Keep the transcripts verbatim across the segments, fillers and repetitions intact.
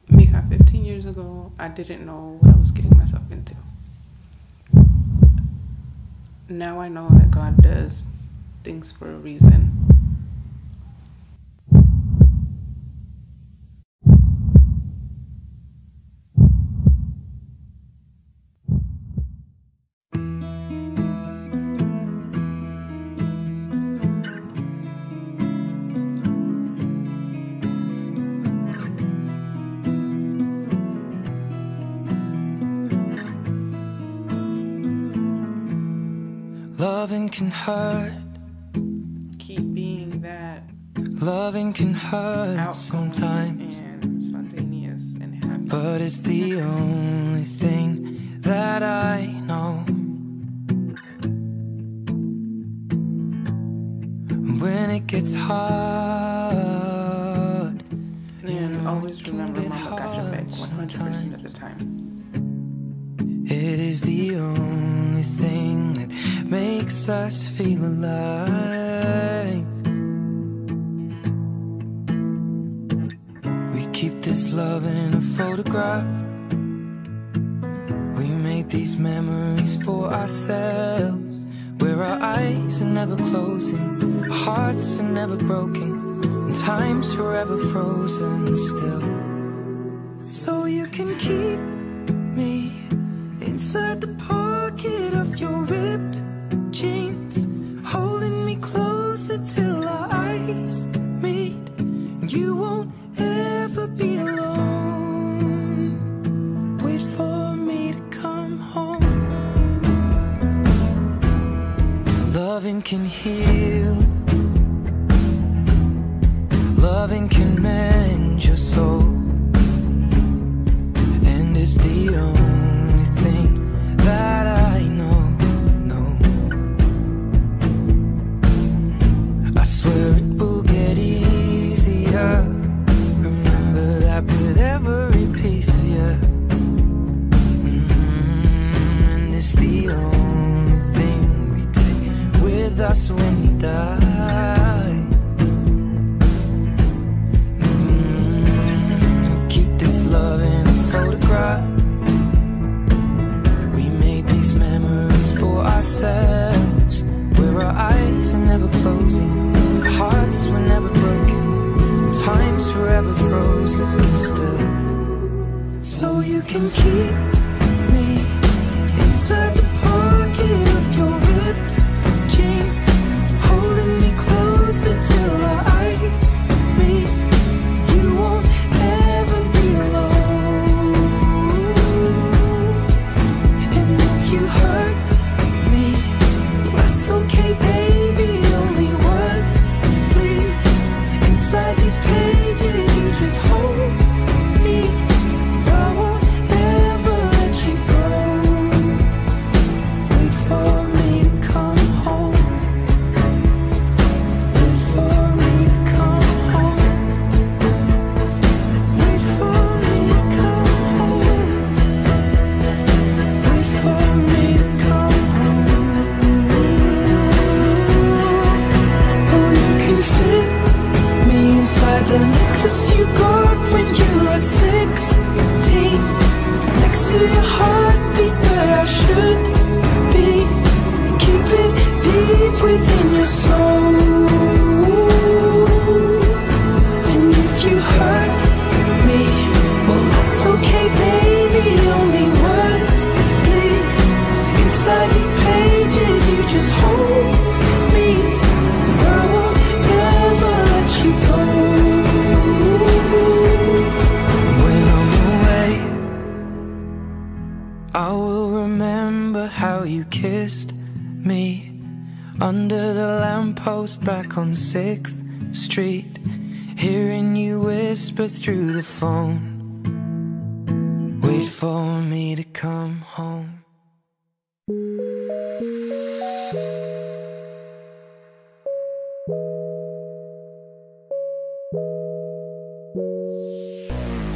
Mija, fifteen years ago, I didn't know what I was getting myself into. Now I know that God does things for a reason. Loving can hurt. Keep being that. Loving can hurt sometimes. And spontaneous and happy. But it's the only thing that I know. When it gets hard, and always remember, Mama got your back one hundred percent of the time. It is the only thing that makes us feel alive. We keep this love in a photograph. We made these memories for ourselves, where our eyes are never closing, our hearts are never broken, and time's forever frozen still. So you can keep me inside the pocket of your ripped jeans, holding me closer till our eyes meet. You won't ever be alone. Wait for me to come home. Loving can heal. Loving can mend your soul. And it's the only thing that I know, no. I swear it will get easier. Remember that with every piece of you. Mm-hmm. And it's the only thing we take with us when we die. Mm-hmm. We'll keep this love in its photograph. Memories for ourselves, where our eyes are never closing, our hearts were never broken, time's forever frozen still. So you can keep me inside the pocket of your ripped jeans, holding me closer till our eyes meet. You won't ever be alone. You hurt me, that's okay, baby. Only words bleed inside these pages. You just hold me. I won't ever let you go. Wait for me to come home. Wait for me to come home. Wait for me to come home. Wait for me to come home. Oh, you can fit me inside the necklace you got when you were sixteen, next to your heartbeat where I should be. Keep it deep within your soul. And if you hurt me, well, that's okay, baby. Only words bleed inside these pages. You just hold me. I won't ever let you go. When I'm away, I will remember how you kissed me under the lamppost back on sixth street, hearing you whisper through the phone. Wait for me to come home.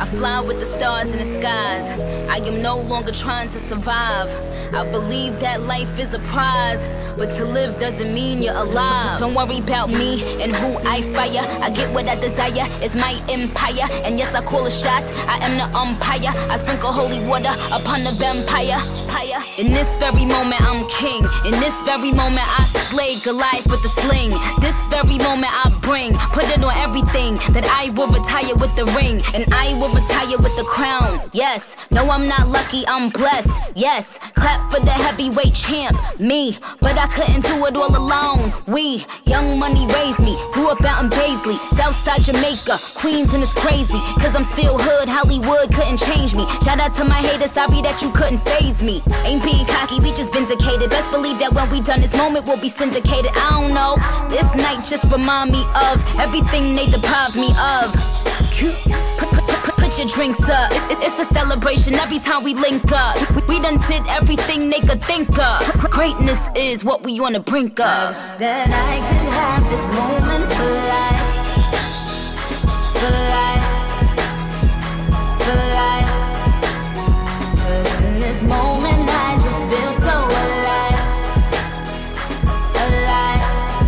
I fly with the stars in the skies. I am no longer trying to survive. I believe that life is a prize, but to live doesn't mean you're alive. Don't worry about me and who I fire. I get what I desire, it's my empire. And yes, I call the shots, I am the umpire. I sprinkle holy water upon the vampire. In this very moment I'm king. In this very moment I slay Goliath with the sling. This very moment I bring, put it on everything, that I will retire with the ring, and I will retire with the crown. Yes, no, I'm not lucky, I'm blessed. Yes, clap for the heavyweight champ, me. But I couldn't do it all alone. We, young money raised me, grew up out in Paisley, Southside Jamaica, Queens, and it's crazy, cause I'm still hood, Hollywood couldn't change me. Shout out to my haters, sorry that you couldn't faze me. Ain't being cocky, we just vindicated. Best believe that when we done this moment we'll be syndicated. I don't know, this night just remind me of everything they deprived me of. Put, put, put, put your drinks up, it, it, it's a celebration every time we link up. We, we done did everything they could think of. Greatness is what we on the brink of. I wish that I could have this moment for life, for life, for life. Cause in this moment I just feel so alive, alive,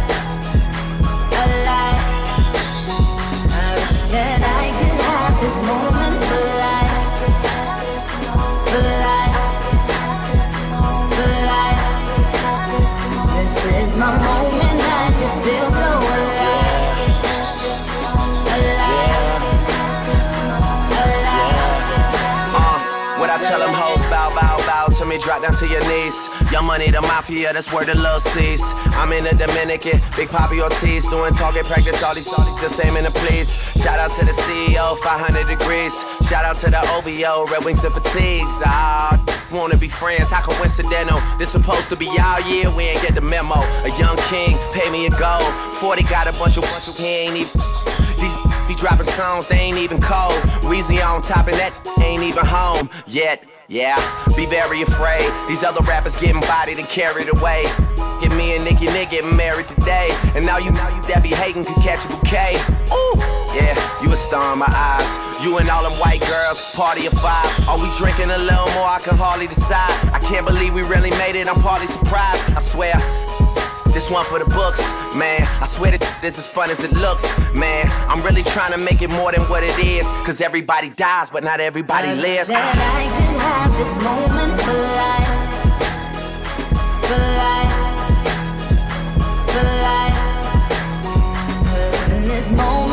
alive. I wish that I could have this moment for life, for life, for life. This is my moment, I just feel so alive, alive, alive. Uh, what I tell them hoes, bow, bow, bow to me, drop down to your knees. Young money, the mafia, that's where the love sees. I'm in the Dominican, Big Papi Ortiz, doing target practice, all these starties just aiming to please. Shout out to the C E O, five hundred degrees. Shout out to the O B O, Red Wings and Fatigues. Ah, wanna be friends, how coincidental. This supposed to be our year, we ain't get the memo. A young king, pay me a gold. forty got a bunch of, bunch of, he ain't even. These be dropping songs, they ain't even cold. Weezy on top and that ain't even home yet. Yeah, be very afraid. These other rappers getting bodied and carried away. Get me and Nicki Nick getting married today. And now you, now you that be hating could catch a bouquet. Ooh, yeah, you a star in my eyes. You and all them white girls, party of five. Are we drinking a little more? I can hardly decide. I can't believe we really made it, I'm partly surprised. I swear, this one for the books, man. I swear that this is fun as it looks, man. I'm really trying to make it more than what it is. Cause everybody dies, but not everybody I lives. That I could have this moment for life, for life, for life. Cause in this moment